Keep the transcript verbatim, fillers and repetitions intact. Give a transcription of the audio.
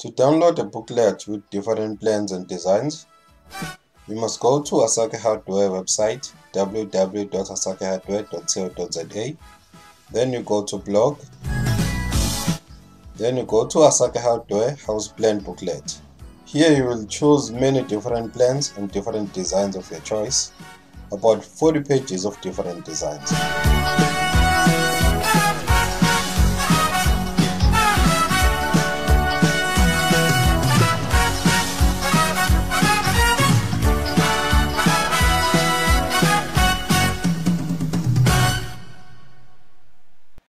To download a booklet with different plans and designs, you must go to Asake Hardware website w w w dot asake hardware dot co dot za. Then you go to blog. Then you go to Asake Hardware House Plan Booklet. Here you will choose many different plans and different designs of your choice. About forty pages of different designs.